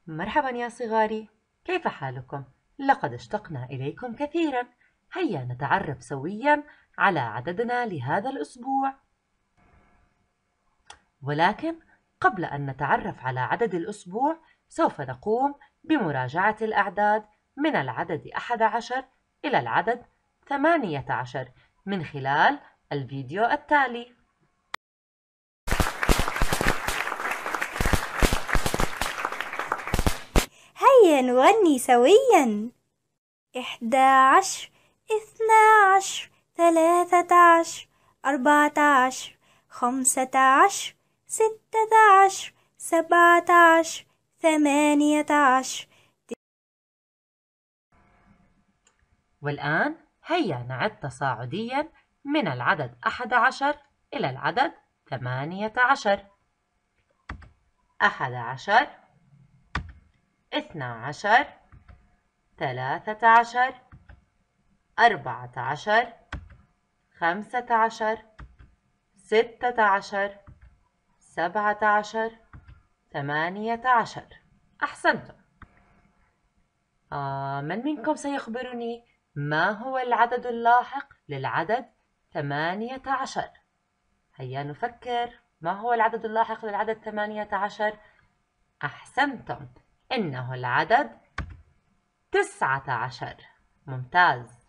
مرحبا يا صغاري، كيف حالكم؟ لقد اشتقنا إليكم كثيرا. هيا نتعرف سويا على عددنا لهذا الأسبوع. ولكن قبل أن نتعرف على عدد الأسبوع سوف نقوم بمراجعة الأعداد من العدد 11 إلى العدد 18 من خلال الفيديو التالي. هيا نغني سويا. 11 12 13 14 15 16 17 18. والآن هيا نعد تصاعديا من العدد 11 إلى العدد 18. 11 12 13 14 15 16 17 18. أحسنتم. من منكم سيخبرني ما هو العدد اللاحق للعدد 18؟ هيا نفكر، ما هو العدد اللاحق للعدد 18؟ أحسنتم، إنه العدد 19. ممتاز.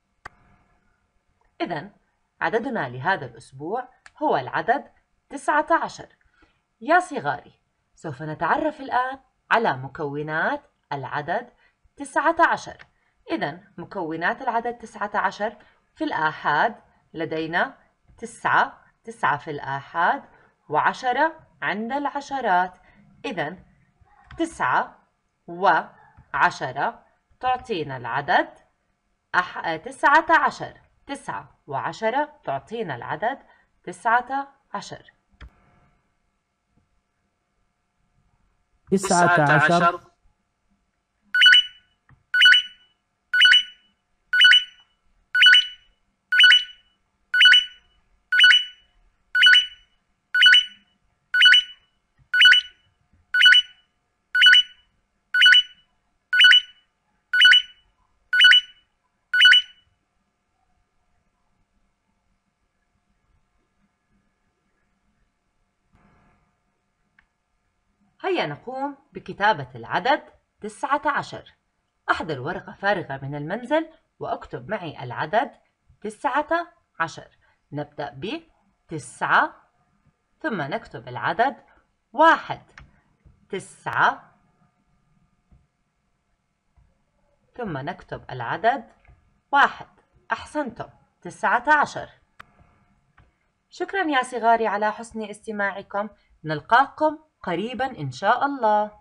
إذن عددنا لهذا الأسبوع هو العدد 19. يا صغاري، سوف نتعرف الآن على مكونات العدد 19. إذن مكونات العدد 19 في الآحاد لدينا 9 في الآحاد و10 عند العشرات. إذن 9 و10 تعطينا العدد 19. 9 و10 تعطينا العدد 19. 19. هيا نقوم بكتابة العدد 19. أحضر ورقة فارغة من المنزل وأكتب معي العدد 19. نبدأ ب9 ثم نكتب العدد 1. 9 ثم نكتب العدد 1. أحسنتم، 19. شكرا يا صغاري على حسن استماعكم. نلقاكم قريبا إن شاء الله.